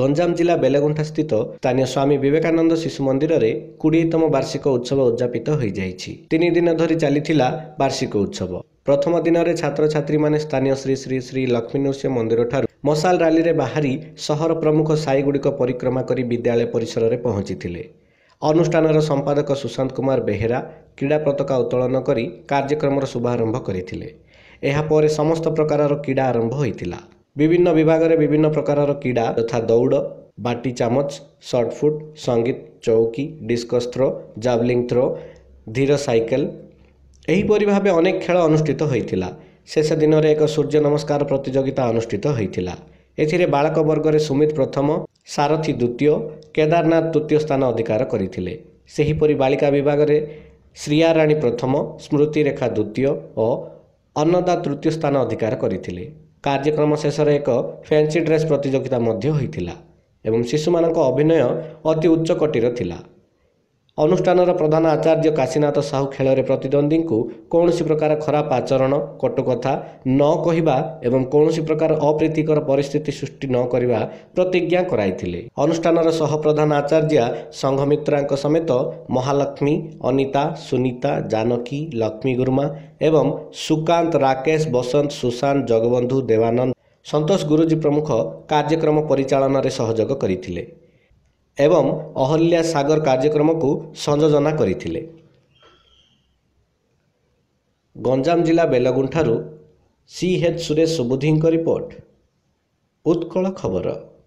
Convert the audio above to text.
गंजाम जिला बेलगुंठा स्थित स्थानीय स्वामी विवेकानंद शिशु मंदिर रे 20तम वार्षिक उत्सव उद्यापित हो जाइछि। 3 दिन धरी चलीथिला वार्षिक उत्सव। प्रथम दिन में छात्र छात्री माने स्थानीय श्री श्री श्री लक्ष्मी नृसिंह मंदिर ठारू मशाल रैली रे बाहरी सहर प्रमुख साई गुड़िक परिक्रमा करी विद्यालय परिसर रे पहुंची। अनुष्ठान संपादक सुशांत कुमार बेहेरा क्रीड़ा पताका उत्तोलन करी कार्यक्रम शुभारंभ करथिले। एहा परे समस्त प्रकार क्रीड़ा आरंभ होइतिला। विभिन्न विभाग में विभिन्न प्रकार क्रीड़ा तथा दौड़, बाटी चामच, शॉटफुट, संगीत, चौकी, डिस्कस थ्रो, जावलिंग थ्रो, धीर साइकेल एहीपरि भाव अनेक खेल अनुष्ठित होइतिला। शेष दिन में एक सूर्य नमस्कार प्रतियोगिता अनुष्ठित होइतिला। एथिरे बालक वर्ग में सुमित प्रथम, सारथी द्वितीय, केदारनाथ तृतीय स्थान अधिकार करथिले। सेहीपरि बालिका विभाग में श्रिया राणी प्रथम, स्मृति रेखा द्वितीय और अन्नदा तृतीय स्थान अधिकार करथिले। कार्यक्रम शेष में एक फैंसी ड्रेस प्रतियोगिता मध्य होइतिला एवं शिशुमानक अभिनय अति उच्च कोटीर थिला। अनुष्ठान प्रधान आचार्य काशीनाथ साहू खेल में प्रतिद्वंदी को कौन प्रकार खराब आचरण, कटुकथा न कहवा एवं कौन प्रकार अप्रीतिकर परिस्थिति सृष्टि न करने प्रतिज्ञा कराइथिले। अनुष्ठान सह प्रधान आचार्य संघमित्रा समेत महालक्ष्मी, अनिता, सुनीता, जानकी, लक्ष्मी गुरुमा एवं सुकांत, राकेश, बसंत, सुशांत, जगबंधु, देवानंद, संतोष गुरुजी प्रमुख कार्यक्रम परिचालन में सहयोग करथिले एवं अहल्या सागर कार्यक्रम को संयोजना करथिले। गंजाम जिला बेलगुंठारू CH सुरेश सुबुद्धि रिपोर्ट, उत्कल खबर।